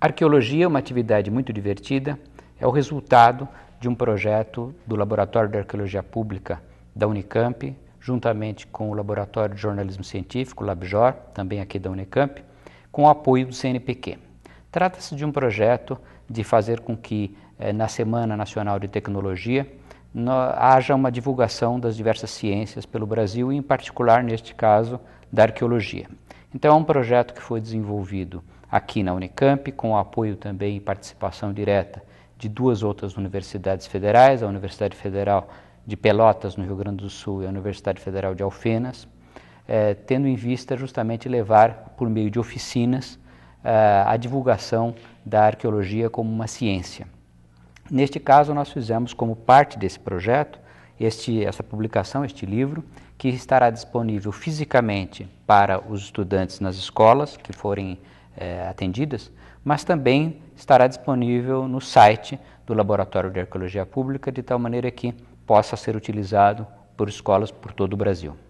Arqueologia é uma atividade muito divertida, é o resultado de um projeto do Laboratório de Arqueologia Pública da Unicamp, juntamente com o Laboratório de Jornalismo Científico, LabJOR, também aqui da Unicamp, com o apoio do CNPq. Trata-se de um projeto de fazer com que, na Semana Nacional de Tecnologia, haja uma divulgação das diversas ciências pelo Brasil e, em particular, neste caso, da arqueologia. Então, é um projeto que foi desenvolvido aqui na Unicamp, com o apoio também e participação direta de duas outras universidades federais, a Universidade Federal de Pelotas, no Rio Grande do Sul, e a Universidade Federal de Alfenas, tendo em vista justamente levar, por meio de oficinas, a divulgação da arqueologia como uma ciência. Neste caso, nós fizemos como parte desse projeto essa publicação, este livro, que estará disponível fisicamente para os estudantes nas escolas que forem atendidas, mas também estará disponível no site do Laboratório de Arqueologia Pública, de tal maneira que possa ser utilizado por escolas por todo o Brasil.